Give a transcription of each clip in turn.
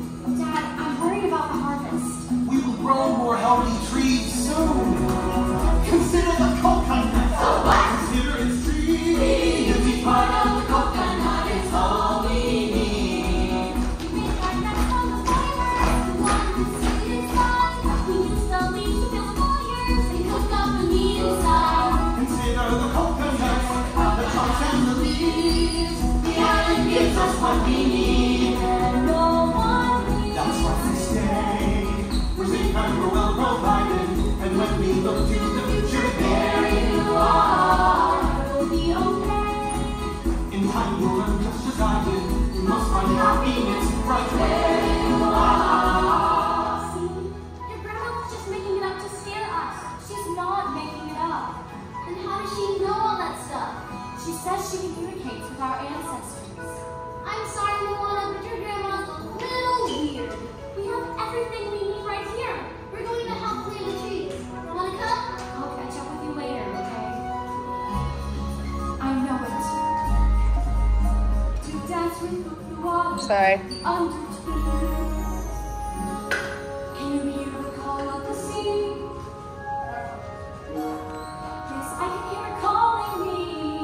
Dad, I'm worried about the harvest. We will grow more healthy trees soon. Consider the coconut. So what? Consider its tree. Every part of the coconut is all we need. We make our nuts from the fiber, the one that's sweet inside. We use the leaves to build fires and cook up the meat inside. Consider the coconuts, the trunks and the leaves. The island gives us what we need, and no one leaves. That's why we stay. We're safe and we're well provided. And when we look to the future, There you are, we'll be okay. in time we'll learn just as I did. You must find happiness right where you are. See, your grandma was just making it up to scare us. She's not making it up. And how does she know all that stuff? She says she communicates with our ancestors. I'm sorry, Moana, but your grandma's a little weird. We have everything we need right here. We're going to help plant the trees. Wanna come? I'll catch up with you later, okay? I know it. To dance with the water. Sorry. Undertow. Can you hear the call of the sea? Yes, I can hear it calling me.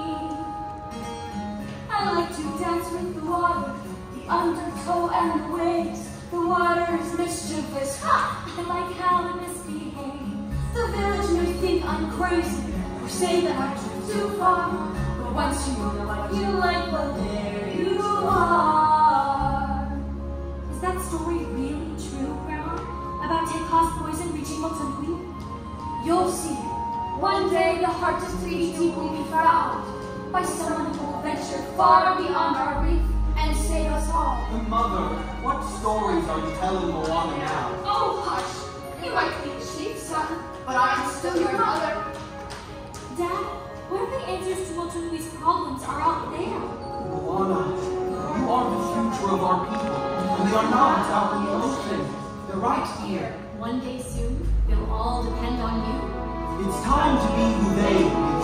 I like to dance with the water, the undertow and the waves. The water is mischievous. Ha! I like how it misbehaves. The village may think I'm crazy or say that I took too far. But once you know what you like, well, there you are. Is that story really true, Grandma? About Tekka's poison reaching Motunui? You'll see. One day the heart of 3D will be found by someone who will venture far beyond our reach and save us all. Mother, what stories are you telling Moana now? Oh, hush! You might be a chief's son, but I'm still your mother. Dad, what if the answers to Motunui's problems are out there? Moana, you are the future of our people, and they are not out in the ocean. They're right here. One day soon, they'll all depend on you. It's time to be who they